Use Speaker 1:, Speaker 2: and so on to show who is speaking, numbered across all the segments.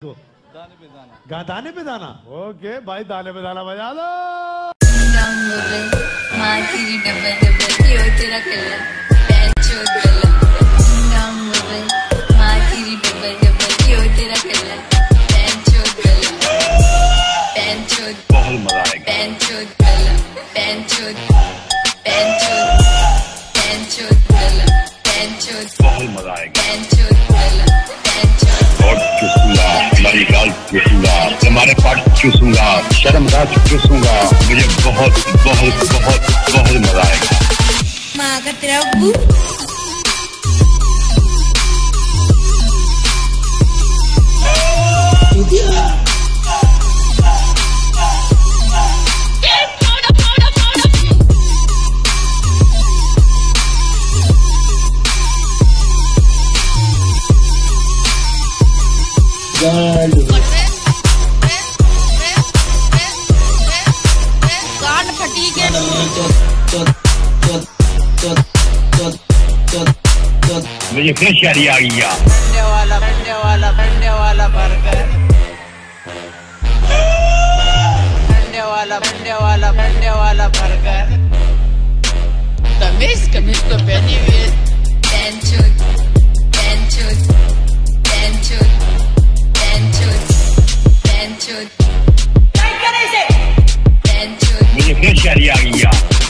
Speaker 1: दाने पे दाना। ओके भाई, दाने पे दाना बजा दो।
Speaker 2: माँ तेरी डबल डबल क्यों तेरा कल्ला पैंचो गला नाम बोले माँ तेरी डबल डबल क्यों तेरा कल्ला पैंचो गला पैंचो बहुत मजा आएगा पैंचो गला पैंचो पैंचो पैंचो गला पैंचो बहुत मजा आएगा पैंचो गला पैंचो और चूसूंगा तुम्हारी गाल चूसूंगा तुम्हारे पार्ट चूसूंगा शर्मगाह चूसूंगा मुझे बहुत बहुत बहुत बहुत मजा आएगा। माँ का तेरा गांड फटी के
Speaker 3: मुझे फिर शादी आ गई
Speaker 4: अंडे वाला बर्गर अंडे वाला बर्गर कमीज तो पहनी हुई है
Speaker 3: मुझे फिर शादी आ गई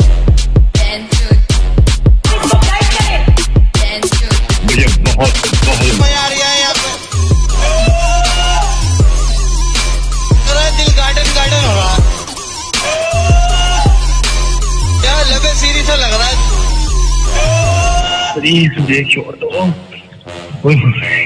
Speaker 3: मुझे बहुत बहुत
Speaker 4: मजा आ रहा है यहाँ पे मेरा दिल गार्डन हो रहा क्या लगे सीरीज सा लग रहा है
Speaker 3: प्लीज मुझे छोड़ दो।